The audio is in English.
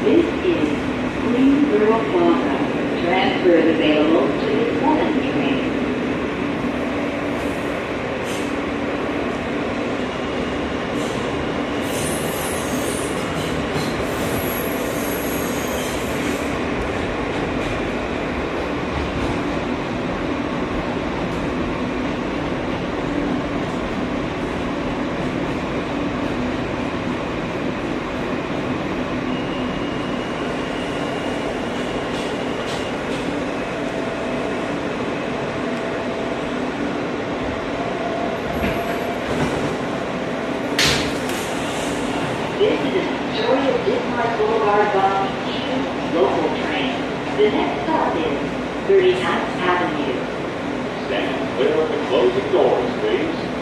This is Queensboro Plaza. Transfers available to the 7 train. This is Astoria Boulevard bound Q local train. The next stop is 39th Avenue. Stand clear of the closing doors, please.